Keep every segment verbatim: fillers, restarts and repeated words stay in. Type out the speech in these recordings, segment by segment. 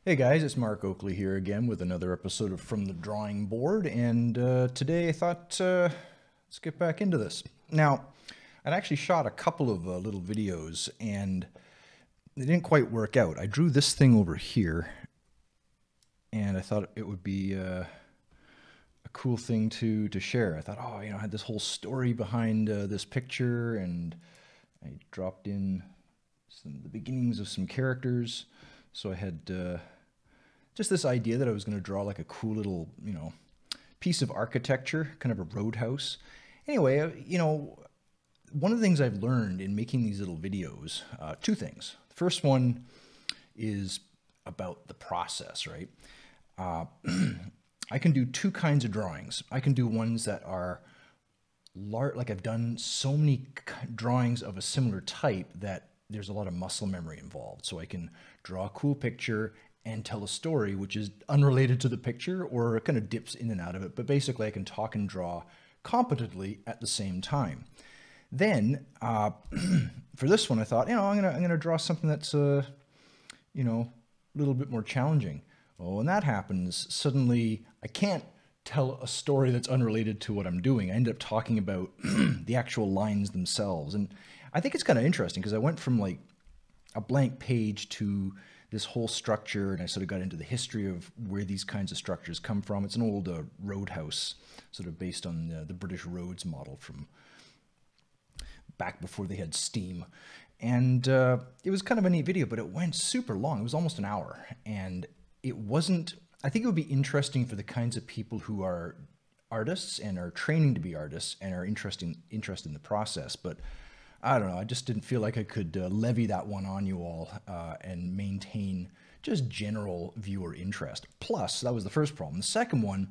Hey guys, it's Mark Oakley here again with another episode of From the Drawing Board, and uh, today I thought uh, let's get back into this. Now, I'd actually shot a couple of uh, little videos and they didn't quite work out. I drew this thing over here and I thought it would be uh, a cool thing to, to share. I thought, oh, you know, I had this whole story behind uh, this picture, and I dropped in some, the beginnings of some characters. So I had uh, just this idea that I was going to draw like a cool little, you know, piece of architecture, kind of a roadhouse. Anyway, uh, you know, one of the things I've learned in making these little videos, uh, two things. The first one is about the process, right? Uh, I can do two kinds of drawings. I can do ones that are large, like I've done so many drawings of a similar type that there's a lot of muscle memory involved. So I can draw a cool picture and tell a story which is unrelated to the picture, or it kind of dips in and out of it. But basically I can talk and draw competently at the same time. Then uh, for this one, I thought, you know, I'm gonna I'm gonna draw something that's uh, you know, a little bit more challenging. Well, when that happens, suddenly I can't tell a story that's unrelated to what I'm doing. I end up talking about the actual lines themselves, and I think it's kind of interesting because I went from like a blank page to this whole structure, and I sort of got into the history of where these kinds of structures come from. It's an old uh, roadhouse, sort of based on the, the British roads model from back before they had steam. And uh, it was kind of a neat video, but it went super long. It was almost an hour, and it wasn't, I think it would be interesting for the kinds of people who are artists and are training to be artists and are interesting, interested in the process. But I don't know, I just didn't feel like I could uh, levy that one on you all uh, and maintain just general viewer interest. Plus, that was the first problem. The second one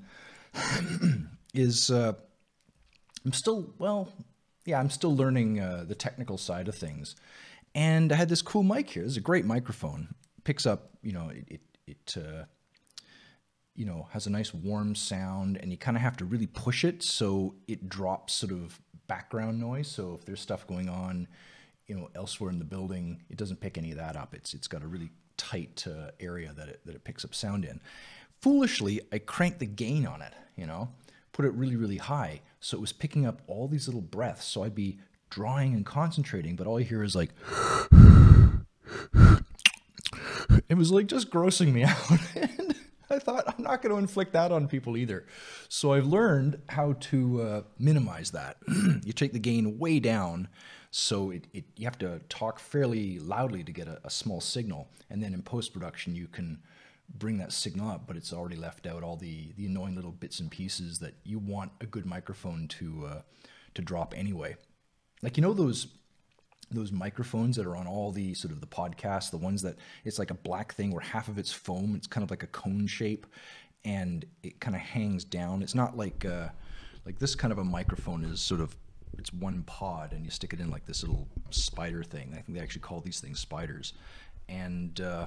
is uh, I'm still, well, yeah, I'm still learning uh, the technical side of things. And I had this cool mic here. This is a great microphone. It picks up, you know, it, it, it uh, you know, has a nice warm sound, and you kind of have to really push it so it drops sort of background noise. So if there's stuff going on, you know, elsewhere in the building, it doesn't pick any of that up. It's it's got a really tight uh, area that it that it picks up sound in. Foolishly, I cranked the gain on it, you know, put it really really high, so it was picking up all these little breaths. So I'd be drawing and concentrating, but all you hear is like it was like just grossing me out. And I thought, I'm not going to inflict that on people either. So I've learned how to uh, minimize that. You take the gain way down, so it, it, you have to talk fairly loudly to get a, a small signal. And then in post-production, you can bring that signal up, but it's already left out all the, the annoying little bits and pieces that you want a good microphone to, uh, to drop anyway. Like, you know those... those microphones that are on all the sort of the podcasts, the ones that it's like a black thing where half of it's foam, it's kind of like a cone shape, and it kind of hangs down. It's not like uh, like this kind of a microphone is sort of, it's one pod and you stick it in like this little spider thing. I think they actually call these things spiders. And uh,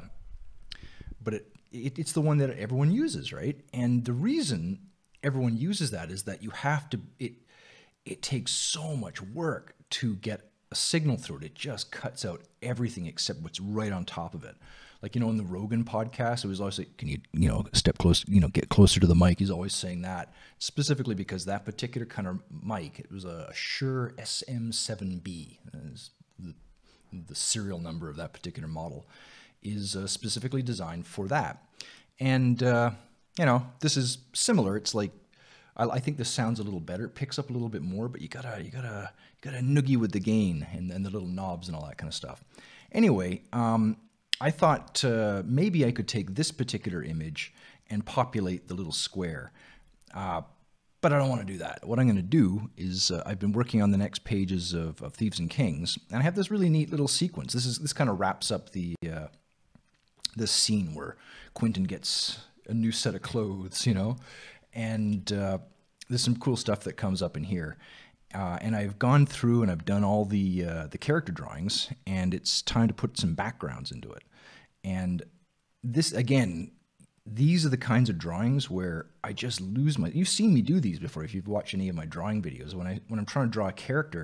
but it, it it's the one that everyone uses, right? And the reason everyone uses that is that you have to, it it takes so much work to get a signal through it. It just cuts out everything except what's right on top of it. Like, you know, in the Rogan podcast, it was always like, can you, you know, step close, you know, get closer to the mic. He's always saying that specifically because that particular kind of mic, it was a Shure S M seven B, the, the serial number of that particular model is uh, specifically designed for that. And, uh, you know, this is similar. It's like, I, I think this sounds a little better. It picks up a little bit more, but you gotta, you gotta, you gotta noogie with the gain and, and the little knobs and all that kind of stuff. Anyway, um, I thought uh, maybe I could take this particular image and populate the little square, uh, but I don't want to do that. What I'm going to do is uh, I've been working on the next pages of, of Thieves and Kings, and I have this really neat little sequence. This is this kind of wraps up the uh, this scene where Quentin gets a new set of clothes, you know. And uh, there's some cool stuff that comes up in here. Uh, and I've gone through and I've done all the uh, the character drawings, and it's time to put some backgrounds into it. And this, again, these are the kinds of drawings where I just lose my... You've seen me do these before if you've watched any of my drawing videos. When, I, when I'm trying to draw a character,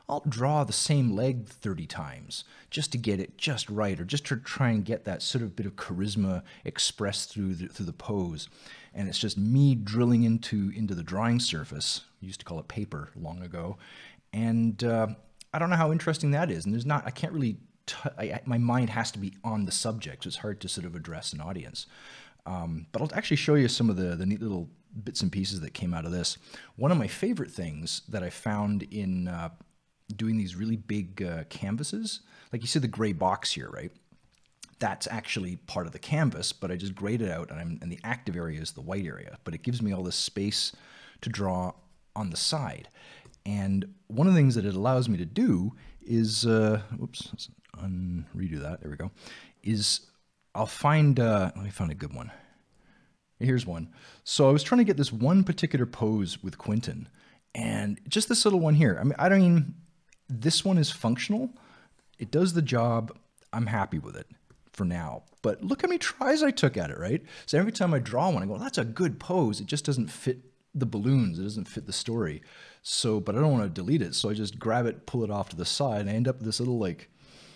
I'll draw the same leg thirty times just to get it just right, or just to try and get that sort of bit of charisma expressed through the, through the pose. And it's just me drilling into, into the drawing surface. We used to call it paper long ago. And uh, I don't know how interesting that is. And there's not, I can't really, t I, my mind has to be on the subject. So it's hard to sort of address an audience. Um, but I'll actually show you some of the, the neat little bits and pieces that came out of this. One of my favorite things that I found in uh, doing these really big uh, canvases, like you see the gray box here, right? That's actually part of the canvas, but I just grayed it out, and, I'm, and the active area is the white area, but it gives me all this space to draw on the side. And one of the things that it allows me to do is, uh, whoops, let's un redo that, there we go, is I'll find, uh, let me find a good one. Here's one. So I was trying to get this one particular pose with Quentin, and just this little one here. I mean, I don't mean, this one is functional. It does the job. I'm happy with it for now. But look how many tries I took at it, right? So every time I draw one, I go, that's a good pose. It just doesn't fit the balloons. It doesn't fit the story. So, but I don't want to delete it. So I just grab it, pull it off to the side, and I end up with this little like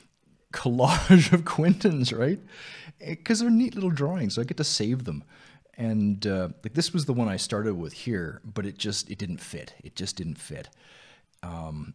collage of Quentins, right? Because they're neat little drawings. So I get to save them. And uh, like this was the one I started with here, but it just, it didn't fit. It just didn't fit. Um,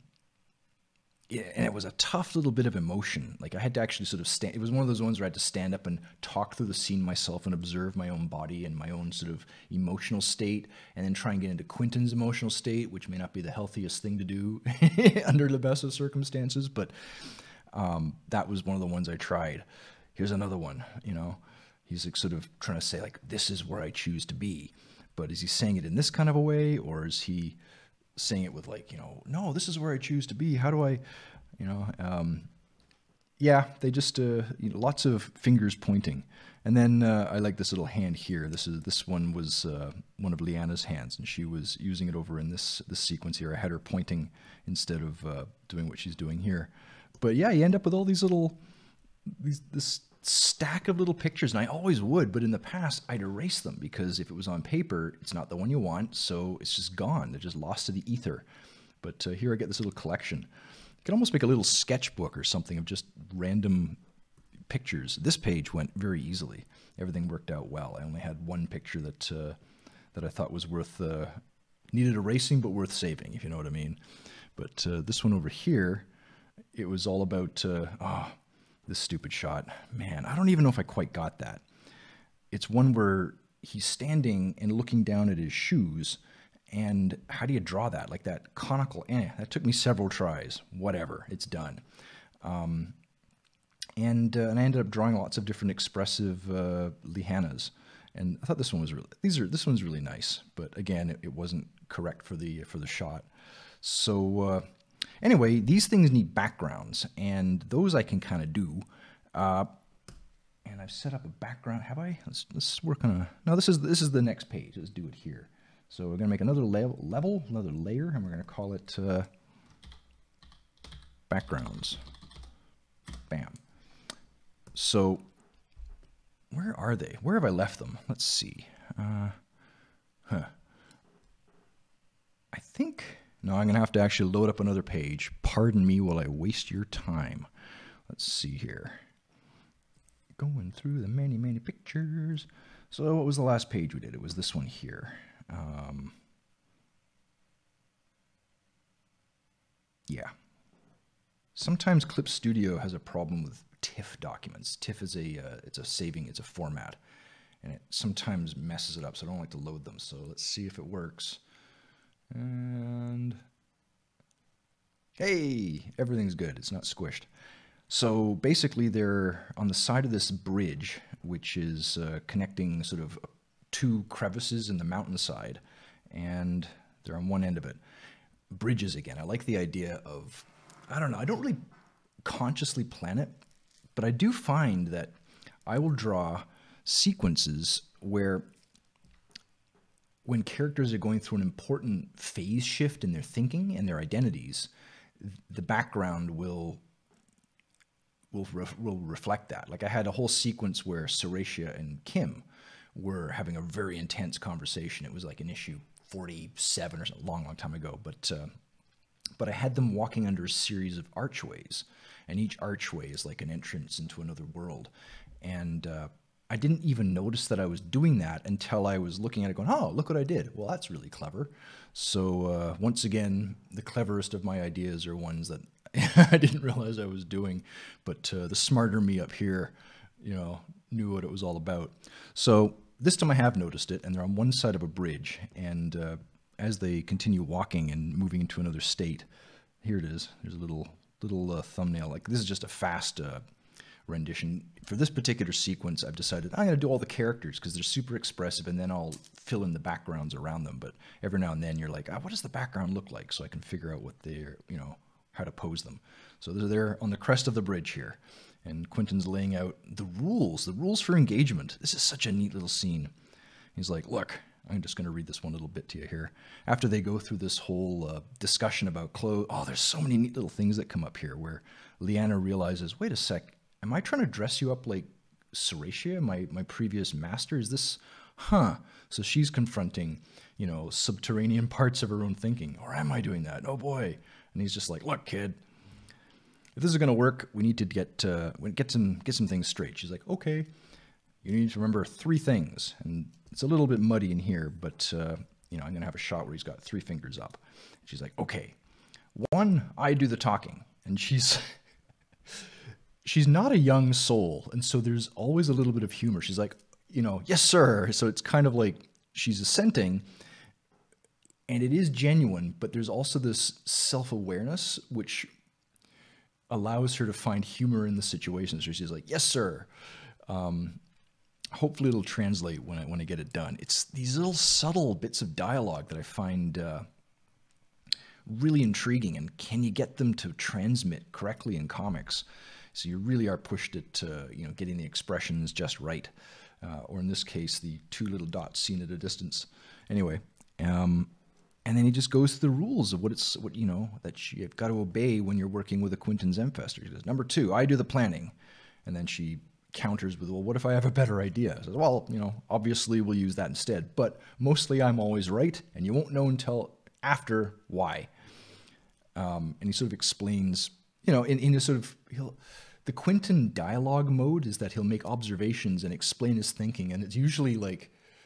yeah, and it was a tough little bit of emotion. Like I had to actually sort of stand, it was one of those ones where I had to stand up and talk through the scene myself and observe my own body and my own sort of emotional state, and then try and get into Quentin's emotional state, which may not be the healthiest thing to do under the best of circumstances, but um, that was one of the ones I tried. Here's another one, you know. He's like sort of trying to say like, this is where I choose to be. But is he saying it in this kind of a way, or is he saying it with like, you know, no, this is where I choose to be. How do I, you know, um, yeah, they just, uh, you know, lots of fingers pointing. And then uh, I like this little hand here. This is, this one was uh, one of Leanna's hands, and she was using it over in this, this sequence here. I had her pointing instead of uh, doing what she's doing here. But yeah, you end up with all these little, these, this, stack of little pictures, and I always would, but in the past I'd erase them because if it was on paper, it's not the one you want, so it's just gone. They're just lost to the ether. But uh, here I get this little collection. You could almost make a little sketchbook or something of just random pictures. This page went very easily. Everything worked out well. I only had one picture that uh, that I thought was worth, uh, needed erasing, but worth saving, if you know what I mean. But uh, this one over here, it was all about, uh, oh, this stupid shot. Man, I don't even know if I quite got that. It's one where he's standing and looking down at his shoes, and how do you draw that? Like that conical, eh, that took me several tries. Whatever, it's done. Um, and, uh, and I ended up drawing lots of different expressive uh, Lihanas. And I thought this one was really, these are, this one's really nice, but again, it, it wasn't correct for the, for the shot. So, uh, anyway, these things need backgrounds, and those I can kind of do. Uh, and I've set up a background. Have I? Let's, let's work on a... No, this is this is the next page. Let's do it here. So we're going to make another level, level, another layer, and we're going to call it uh, backgrounds. Bam. So where are they? Where have I left them? Let's see. Uh, huh. I think... No, I'm going to have to actually load up another page. Pardon me while I waste your time. Let's see here. Going through the many, many pictures. So what was the last page we did? It was this one here. Um, yeah. Sometimes Clip Studio has a problem with TIFF documents. TIFF is a, uh, it's a saving, it's a format. And it sometimes messes it up, so I don't like to load them. So let's see if it works. And hey, everything's good. It's not squished. So basically they're on the side of this bridge, which is uh, connecting sort of two crevices in the mountainside, and they're on one end of it. Bridges again. I like the idea of, I don't know, I don't really consciously plan it, but I do find that I will draw sequences where when characters are going through an important phase shift in their thinking and their identities, the background will will ref, will reflect that. Like I had a whole sequence where Seracia and Kim were having a very intense conversation. It was like an issue forty-seven or something, long, long time ago. But uh, but I had them walking under a series of archways, and each archway is like an entrance into another world. And uh, I didn't even notice that I was doing that until I was looking at it going, oh, look what I did. Well, that's really clever. So uh, once again, the cleverest of my ideas are ones that I didn't realize I was doing, but uh, the smarter me up here, you know, knew what it was all about. So this time I have noticed it, and they're on one side of a bridge, and uh, as they continue walking and moving into another state, here it is. There's a little little uh, thumbnail. Like, this is just a fast uh, rendition. For this particular sequence, I've decided I'm going to do all the characters because they're super expressive, and then I'll fill in the backgrounds around them. But every now and then you're like, ah, what does the background look like? So I can figure out what they're, you know, how to pose them. So they're there on the crest of the bridge here, and Quentin's laying out the rules, the rules for engagement. This is such a neat little scene. He's like, look, I'm just going to read this one little bit to you here. After they go through this whole uh, discussion about clothes, oh, there's so many neat little things that come up here where Lyanna realizes, wait a sec, am I trying to dress you up like Seracia, my, my previous master? Is this, huh? So she's confronting, you know, subterranean parts of her own thinking. Or am I doing that? Oh boy. And he's just like, look, kid, if this is going to work, we need to get, uh, get, some, get some things straight. She's like, okay, you need to remember three things. And it's a little bit muddy in here, but, uh, you know, I'm going to have a shot where he's got three fingers up. She's like, okay, one, I do the talking. And she's, she's not a young soul. And so there's always a little bit of humor. She's like, you know, yes, sir. So it's kind of like she's assenting, and it is genuine, but there's also this self-awareness, which allows her to find humor in the situation. So she's like, yes, sir. Um, hopefully it'll translate when I, when I get it done. It's these little subtle bits of dialogue that I find uh, really intriguing. And can you get them to transmit correctly in comics? So you really are pushed at, uh, you know, getting the expressions just right. Uh, or in this case, the two little dots seen at a distance. Anyway, um, and then he just goes through the rules of what it's, what, you know, that you've got to obey when you're working with a Quentin Zemfester. He goes, number two, I do the planning. And then she counters with, well, what if I have a better idea? I says, well, you know, obviously we'll use that instead, but mostly I'm always right, and you won't know until after why. Um, and he sort of explains, you know, in, in a sort of, he'll, the Quentin dialogue mode is that he'll make observations and explain his thinking, and it's usually like,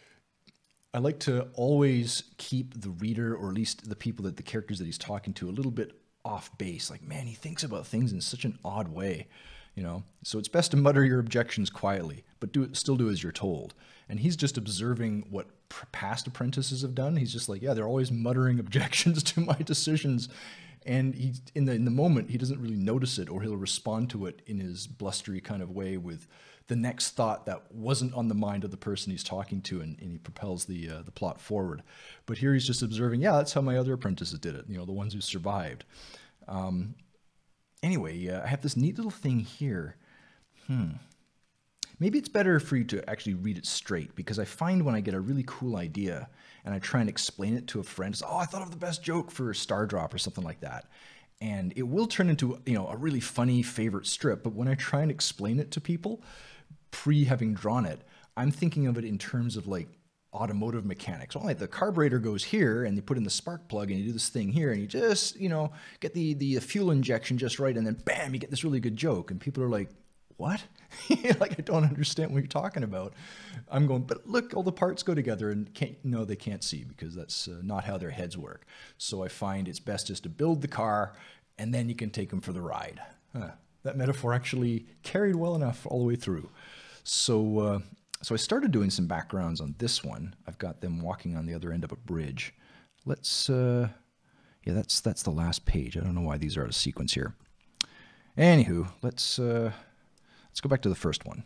I like to always keep the reader, or at least the people that the characters that he's talking to, a little bit off base. Like, man, he thinks about things in such an odd way, you know? So it's best to mutter your objections quietly, but do it, still do as you're told. And he's just observing what past apprentices have done. He's just like, yeah, they're always muttering objections to my decisions. And he, in the, in the moment, he doesn't really notice it, or he'll respond to it in his blustery kind of way with the next thought that wasn't on the mind of the person he's talking to, and, and he propels the uh, the plot forward. But here he's just observing, yeah, that's how my other apprentices did it, you know, the ones who survived. Um, anyway, uh, I have this neat little thing here. Hmm. Maybe it's better for you to actually read it straight, because I find when I get a really cool idea and I try and explain it to a friend, it's, oh, I thought of the best joke for Stardrop or something like that. And it will turn into, you know, a really funny favorite strip. But when I try and explain it to people, pre having drawn it, I'm thinking of it in terms of like automotive mechanics. Well, like the carburetor goes here, and you put in the spark plug, and you do this thing here, and you just, you know, get the, the fuel injection just right, and then bam, you get this really good joke. And people are like, what? Like, I don't understand what you're talking about. I'm going, but look, all the parts go together, and can't, no, they can't see, because that's uh, not how their heads work. So I find it's best just to build the car, and then you can take them for the ride. Huh. That metaphor actually carried well enough all the way through. So, uh, so I started doing some backgrounds on this one. I've got them walking on the other end of a bridge. Let's, uh, yeah, that's that's the last page. I don't know why these are out of sequence here. Anywho, let's uh, let's go back to the first one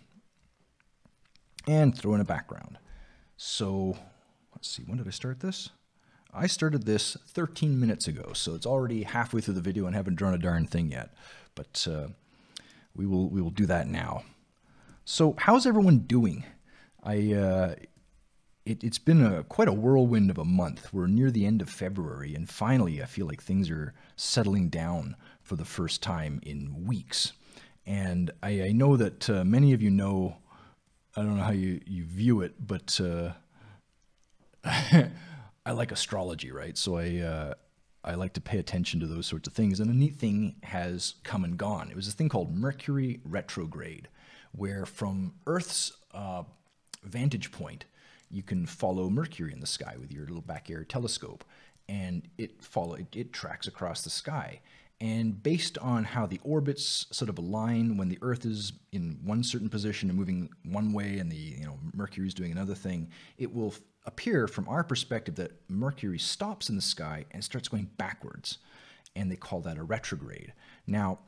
and throw in a background. So let's see, when did I start this? I started this thirteen minutes ago, so it's already halfway through the video and haven't drawn a darn thing yet. But uh, we will we will do that now. So how's everyone doing? I uh, it, it's been a quite a whirlwind of a month. We're near the end of February, and finally I feel like things are settling down for the first time in weeks. And I, I know that uh, many of you know, I don't know how you, you view it, but uh, I like astrology, right? So I, uh, I like to pay attention to those sorts of things. And a neat thing has come and gone. It was this thing called Mercury retrograde, where from Earth's uh, vantage point, you can follow Mercury in the sky with your little back air telescope, and it follow it, it tracks across the sky. And based on how the orbits sort of align, when the Earth is in one certain position and moving one way, and the you know Mercury is doing another thing, it will appear from our perspective that Mercury stops in the sky and starts going backwards, and they call that a retrograde. Now,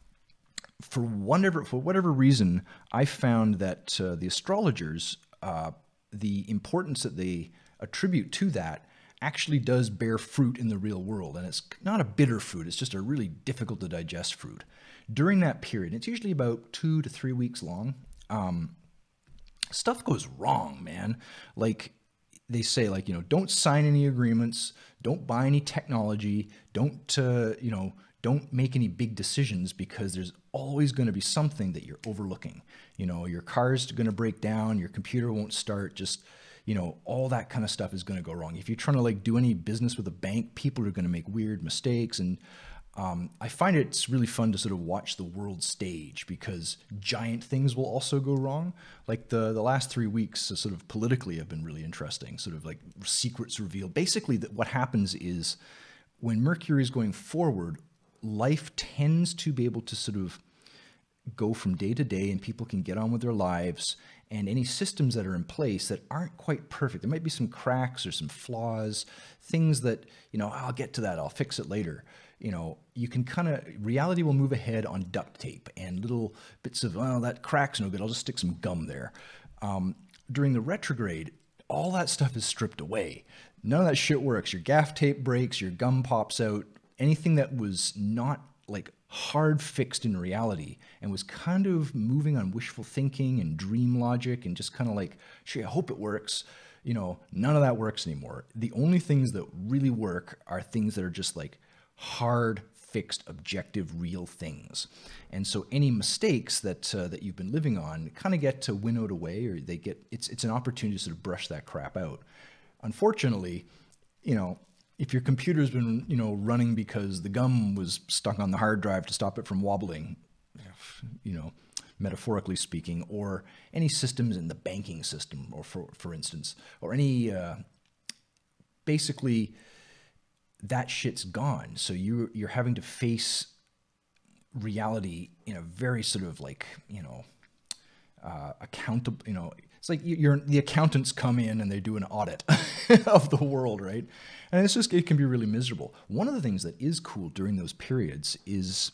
for whatever for whatever reason, I found that uh, the astrologers, uh, the importance that they attribute to that actually does bear fruit in the real world. And it's not a bitter fruit, it's just a really difficult to digest fruit. During that period, it's usually about two to three weeks long, um, stuff goes wrong, man. Like they say, like, you know, don't sign any agreements, don't buy any technology, don't, uh, you know, don't make any big decisions, because there's always going to be something that you're overlooking. You know, your car's going to break down, your computer won't start, just, you know, all that kind of stuff is going to go wrong. If you're trying to like do any business with a bank, people are going to make weird mistakes. And um, I find it's really fun to sort of watch the world stage, because giant things will also go wrong. Like the, the last three weeks uh, sort of politically have been really interesting, sort of like secrets revealed. Basically, that what happens is when Mercury is going forward, life tends to be able to sort of go from day to day, and people can get on with their lives. And any systems that are in place that aren't quite perfect, there might be some cracks or some flaws, things that, you know, I'll get to that, I'll fix it later. You know, you can kind of, reality will move ahead on duct tape and little bits of, oh, that crack's no good, I'll just stick some gum there. Um, during the retrograde, all that stuff is stripped away. None of that shit works. Your gaff tape breaks, your gum pops out. Anything that was not like hard fixed in reality and was kind of moving on wishful thinking and dream logic and just kind of like, sure, I hope it works. You know, none of that works anymore. The only things that really work are things that are just like hard, fixed, objective, real things. And so any mistakes that uh, that you've been living on kind of get to winnowed away, or they get, it's it's an opportunity to sort of brush that crap out. Unfortunately, you know, if your computer's been, you know, running because the gum was stuck on the hard drive to stop it from wobbling, you know, metaphorically speaking, or any systems in the banking system, or for, for instance, or any, uh, basically that shit's gone. So you, you're having to face reality in a very sort of like, you know, uh, accountable, you know, it's like you're, the accountants come in and they do an audit of the world, right? And it's just, it can be really miserable. One of the things that is cool during those periods is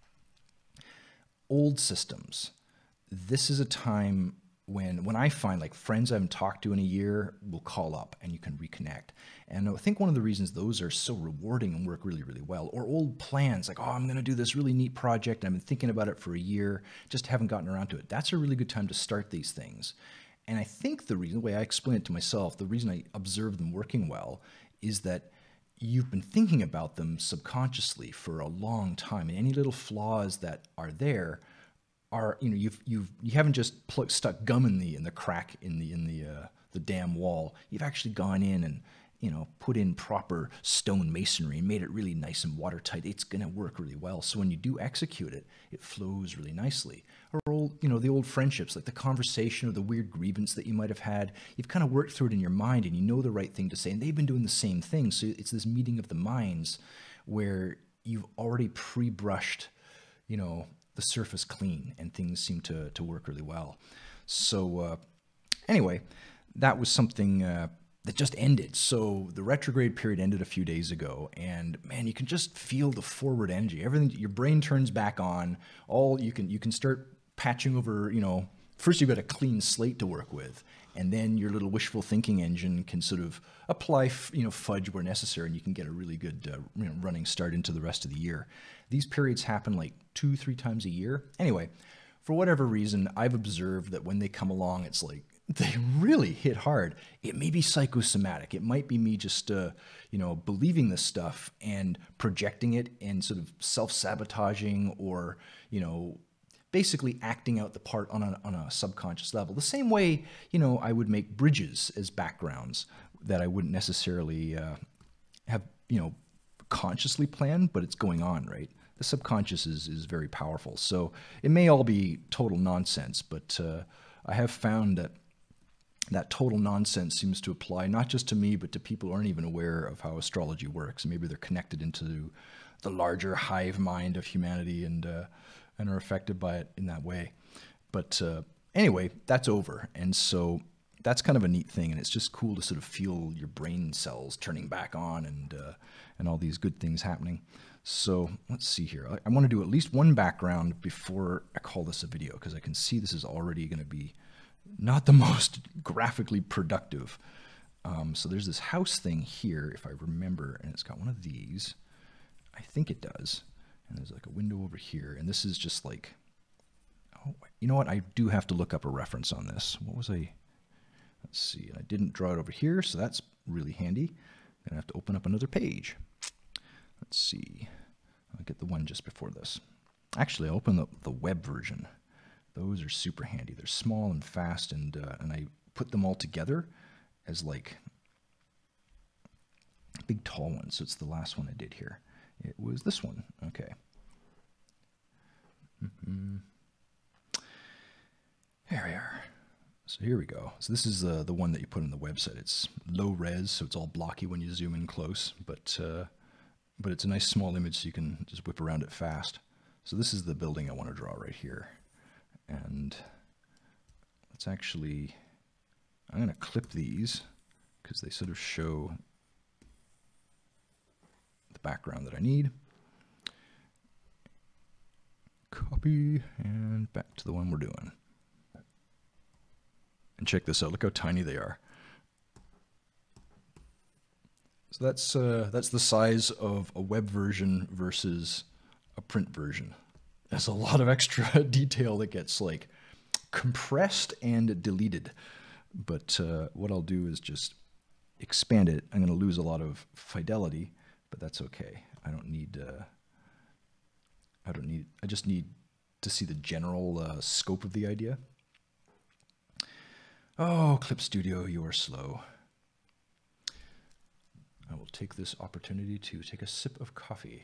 old systems. This is a time when, when I find like friends I haven't talked to in a year will call up and you can reconnect. And I think one of the reasons those are so rewarding and work really, really well, or old plans like, oh, I'm going to do this really neat project. And I've been thinking about it for a year, just haven't gotten around to it. That's a really good time to start these things. And I think the reason, the way I explain it to myself, the reason I observe them working well is that you've been thinking about them subconsciously for a long time. And any little flaws that are there are, you know, you've, you've, you haven't just plucked, stuck gum in the, in the crack in the, in the, uh, the damn wall. You've actually gone in and, you know, put in proper stone masonry and made it really nice and watertight. It's going to work really well. So when you do execute it, it flows really nicely. Or old, you know, the old friendships, like the conversation or the weird grievance that you might have had, you've kind of worked through it in your mind and you know the right thing to say. And they've been doing the same thing. So it's this meeting of the minds where you've already pre-brushed, you know, the surface clean, and things seem to, to work really well. So uh, anyway, that was something uh, that just ended. So the retrograde period ended a few days ago, and man, you can just feel the forward energy. Everything, your brain turns back on. All you can, you can start patching over, you know, first you've got a clean slate to work with, and then your little wishful thinking engine can sort of apply, you know, fudge where necessary, and you can get a really good uh, you know, running start into the rest of the year. These periods happen like two, three times a year. Anyway, for whatever reason, I've observed that when they come along, it's like, they really hit hard. It may be psychosomatic. It might be me just, uh, you know, believing this stuff and projecting it and sort of self-sabotaging, or, you know, basically acting out the part on a, on a subconscious level. The same way, you know, I would make bridges as backgrounds that I wouldn't necessarily uh, have, you know, consciously planned, but it's going on, right? The subconscious is, is very powerful. So it may all be total nonsense, but uh, I have found that that total nonsense seems to apply not just to me, but to people who aren't even aware of how astrology works. Maybe they're connected into the larger hive mind of humanity and uh, and are affected by it in that way. But uh, anyway, that's over. And so that's kind of a neat thing. And it's just cool to sort of feel your brain cells turning back on and, uh, and all these good things happening. So let's see here. I, I want to do at least one background before I call this a video, because I can see this is already going to be not the most graphically productive. Um, so there's this house thing here, if I remember, and it's got one of these. I think it does. And there's like a window over here. And this is just like, oh, you know what? I do have to look up a reference on this. What was I? Let's see. And I didn't draw it over here, so that's really handy. I'm going to have to open up another page. Let's see. I'll get the one just before this. Actually, I'll open up the web version. Those are super handy. They're small and fast, and uh, and I put them all together as like big tall ones. So it's the last one I did here. It was this one. Okay. Mm-hmm. There we are. So here we go. So this is uh, the one that you put on the website. It's low res, so it's all blocky when you zoom in close, but uh, but it's a nice small image, so you can just whip around it fast. So this is the building I want to draw right here. And let's actually, I'm going to clip these because they sort of show the background that I need. Copy and back to the one we're doing. And check this out. Look how tiny they are. So that's uh, that's the size of a web version versus a print version. There's a lot of extra detail that gets like compressed and deleted. But uh, what I'll do is just expand it. I'm going to lose a lot of fidelity, but that's okay. I don't need. Uh, I don't need. I just need to see the general uh, scope of the idea. Oh, Clip Studio, you are slow. I will take this opportunity to take a sip of coffee.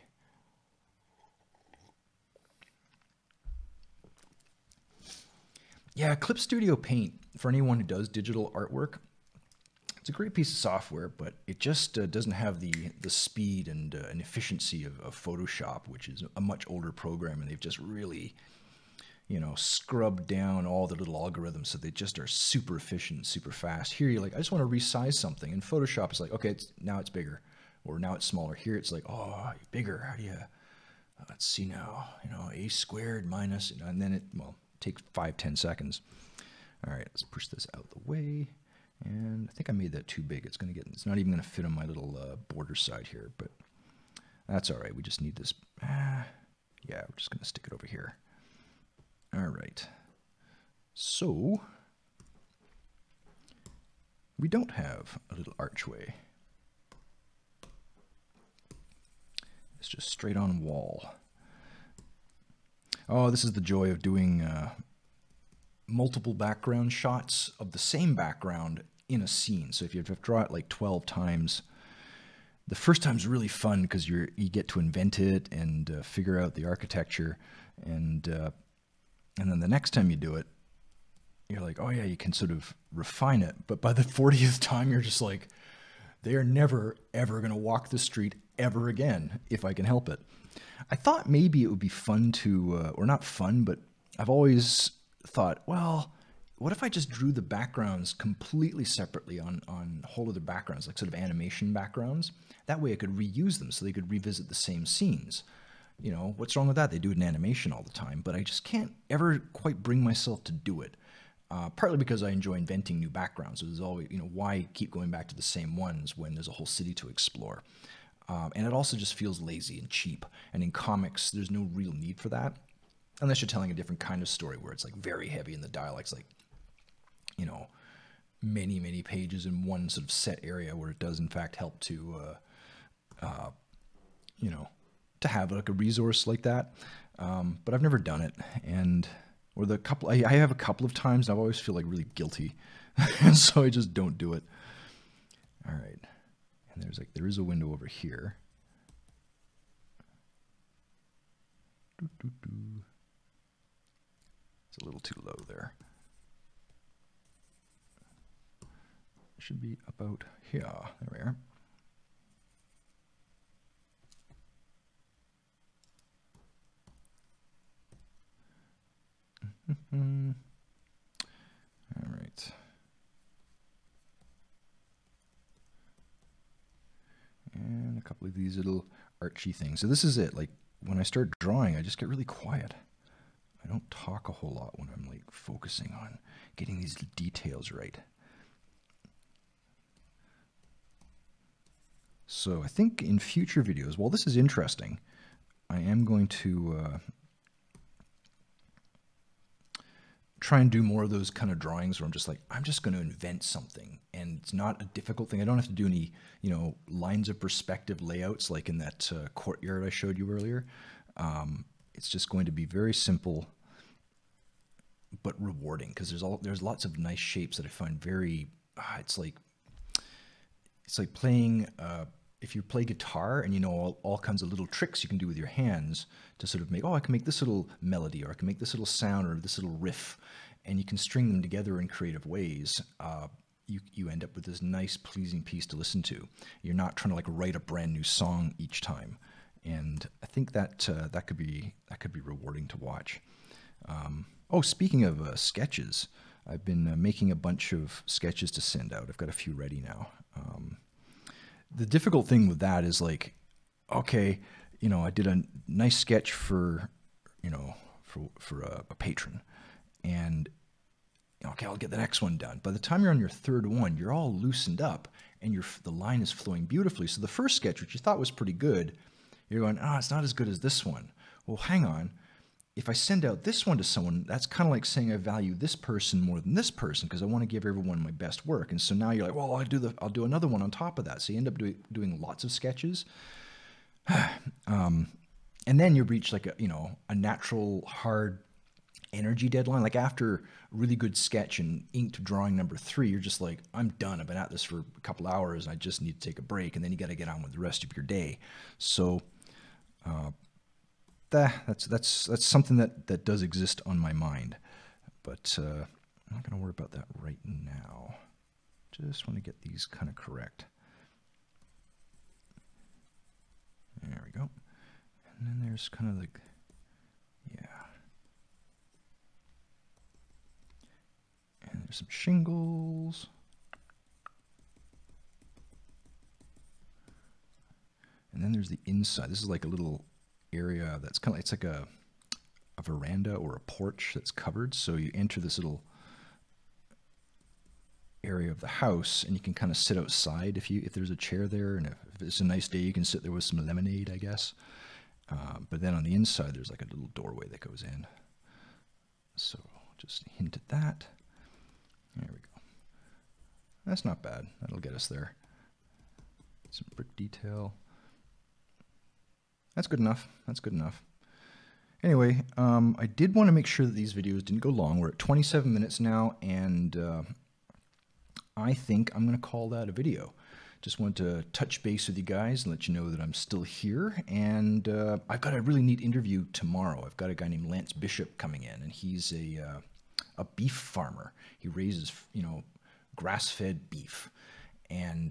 Yeah, Clip Studio Paint, for anyone who does digital artwork, it's a great piece of software, but it just uh, doesn't have the, the speed and, uh, and efficiency of, of Photoshop, which is a much older program, and they've just really, you know, scrubbed down all the little algorithms so they just are super efficient, super fast. Here you're like, I just want to resize something, and Photoshop is like, okay, it's, now it's bigger, or now it's smaller. Here it's like, oh, bigger, how do you, uh, let's see now, you know, a squared minus, you know, and then it, well, take five, ten seconds. All right, let's push this out the way. And I think I made that too big. It's going to get, it's not even going to fit on my little uh, border side here, but that's all right. We just need this. Ah, yeah, we're just going to stick it over here. All right. So we don't have a little archway. It's just straight on wall. Oh, this is the joy of doing uh, multiple background shots of the same background in a scene. So if you have to draw it like twelve times, the first time's really fun because you're you get to invent it and uh, figure out the architecture, and uh, and then the next time you do it, you're like, oh yeah, you can sort of refine it. But by the fortieth time, you're just like, they are never ever going to walk the street ever again if I can help it. I thought maybe it would be fun to, uh, or not fun, but I've always thought, well, what if I just drew the backgrounds completely separately on, on whole other backgrounds, like sort of animation backgrounds? That way I could reuse them so they could revisit the same scenes. You know, what's wrong with that? They do it in animation all the time, but I just can't ever quite bring myself to do it. Uh, partly because I enjoy inventing new backgrounds. So there's always, you know, why keep going back to the same ones when there's a whole city to explore? Um, and it also just feels lazy and cheap. And in comics, there's no real need for that. Unless you're telling a different kind of story where it's like very heavy and the dialect's like, you know, many, many pages in one sort of set area where it does in fact help to, uh, uh, you know, to have like a resource like that. Um, but I've never done it. And, or the couple, I, I have a couple of times and I always feel like really guilty. And so I just don't do it. All right. And there's like, there is a window over here. Doo, doo, doo. It's a little too low there. It should be about here. There we are. Mm-hmm. All right. And a couple of these little archy things. So this is it. Like when I start drawing, I just get really quiet. I don't talk a whole lot when I'm like focusing on getting these details right. So I think in future videos, while this is interesting, I am going to uh, try and do more of those kind of drawings where I'm just like, I'm just going to invent something, and it's not a difficult thing. I don't have to do any, you know, lines of perspective layouts like in that uh, courtyard I showed you earlier. Um, it's just going to be very simple, but rewarding, because there's all there's lots of nice shapes that I find very. Uh, it's like it's like playing. Uh, if you play guitar and you know all, all kinds of little tricks you can do with your hands to sort of make, oh, I can make this little melody, or I can make this little sound, or this little riff, and you can string them together in creative ways, uh, you, you end up with this nice, pleasing piece to listen to. You're not trying to like write a brand new song each time. And I think that uh, that could be that could be rewarding to watch. Um, oh, speaking of uh, sketches, I've been uh, making a bunch of sketches to send out. I've got a few ready now. Um, The difficult thing with that is like, okay, you know, I did a nice sketch for, you know, for, for a, a patron, and okay, I'll get the next one done. By the time you're on your third one, you're all loosened up and your the line is flowing beautifully. So the first sketch, which you thought was pretty good, you're going, ah, oh, it's not as good as this one. Well, hang on. If I send out this one to someone, that's kind of like saying I value this person more than this person because I want to give everyone my best work. And so now you're like, well, I'll do the, I'll do another one on top of that. So you end up doing doing lots of sketches, um, and then you reach like a you know a natural hard energy deadline. Like after a really good sketch and inked drawing number three, you're just like, I'm done. I've been at this for a couple hours, and I just need to take a break. And then you got to get on with the rest of your day. So. Uh, That, that's that's that's something that that does exist on my mind, but uh, I'm not going to worry about that right now. Just want to get these kind of correct. There we go. And then there's kind of like, yeah. And there's some shingles. And then there's the inside. This is like a little area that's kind of, it's like a, a veranda or a porch that's covered. So you enter this little area of the house and you can kind of sit outside if you, if there's a chair there, and if, if it's a nice day, you can sit there with some lemonade, I guess. Uh, but then on the inside, there's like a little doorway that goes in. So just hint at that. There we go. That's not bad. That'll get us there. Some brick detail. That's good enough. That's good enough. Anyway, um, I did want to make sure that these videos didn't go long. We're at twenty-seven minutes now, and uh, I think I'm going to call that a video. Just wanted to touch base with you guys and let you know that I'm still here. And uh, I've got a really neat interview tomorrow. I've got a guy named Lance Bishop coming in, and he's a uh, a beef farmer. He raises, you know, grass-fed beef, and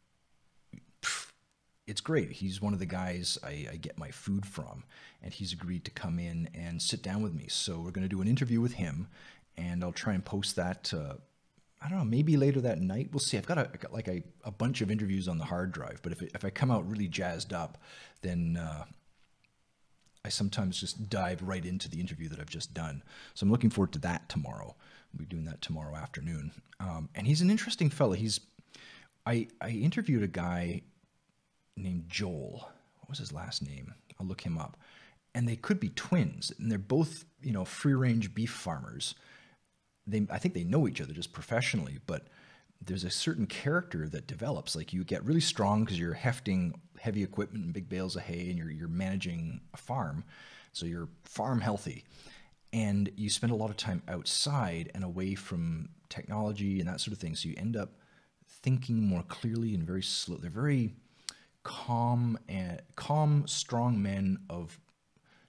it's great. He's one of the guys I, I get my food from, and he's agreed to come in and sit down with me. So we're going to do an interview with him, and I'll try and post that, uh, I don't know, maybe later that night. We'll see. I've got, a, I've got like a, a bunch of interviews on the hard drive, but if, it, if I come out really jazzed up, then uh, I sometimes just dive right into the interview that I've just done. So I'm looking forward to that tomorrow. We'll be doing that tomorrow afternoon. Um, and he's an interesting fella. He's, I, I interviewed a guy named Joel. What was his last name? I'll look him up. And they could be twins, and they're both, you know, free-range beef farmers. They, I think they know each other just professionally, but there's a certain character that develops. Like you get really strong because you're hefting heavy equipment and big bales of hay, and you're you're managing a farm, so you're farm healthy, and you spend a lot of time outside and away from technology and that sort of thing. So you end up thinking more clearly and very slow. They're very calm and calm, strong men of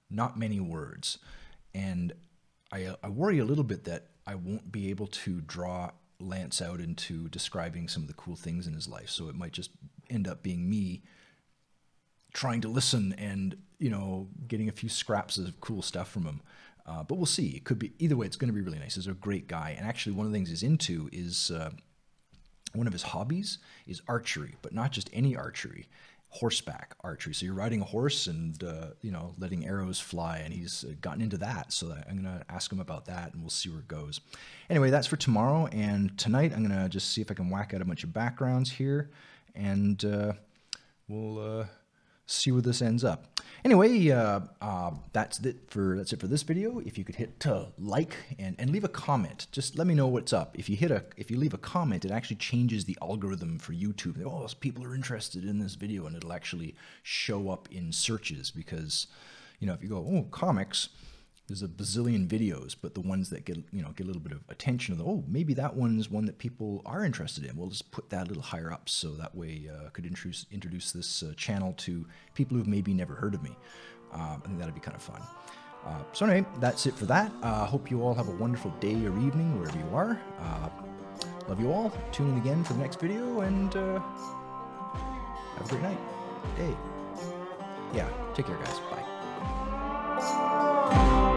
not many words. And I, I worry a little bit that I won't be able to draw Lance out into describing some of the cool things in his life. So it might just end up being me trying to listen and, you know, getting a few scraps of cool stuff from him. Uh, but we'll see. It could be, either way, it's going to be really nice. He's a great guy. And actually, one of the things he's into is, uh, one of his hobbies is archery, but not just any archery, horseback archery. So you're riding a horse and, uh, you know, letting arrows fly, and he's gotten into that. So I'm going to ask him about that, and we'll see where it goes. Anyway, that's for tomorrow. And tonight, I'm going to just see if I can whack out a bunch of backgrounds here, and uh, we'll uh, see where this ends up. Anyway, uh, uh, that's it for that's it for this video. If you could hit uh, like and, and leave a comment, just let me know what's up. If you hit a if you leave a comment, it actually changes the algorithm for YouTube. Oh, people are interested in this video, and it'll actually show up in searches, because, you know, if you go, oh, comics, there's a bazillion videos, but the ones that get, you know, get a little bit of attention, of the, oh, maybe that one's one that people are interested in. We'll just put that a little higher up, so that way uh, I could introduce introduce this uh, channel to people who've maybe never heard of me. Uh, I think that'd be kind of fun. Uh, so anyway, that's it for that. I uh, hope you all have a wonderful day or evening, wherever you are. Uh, love you all. Tune in again for the next video, and uh, have a great night, day. Yeah, take care, guys. Bye.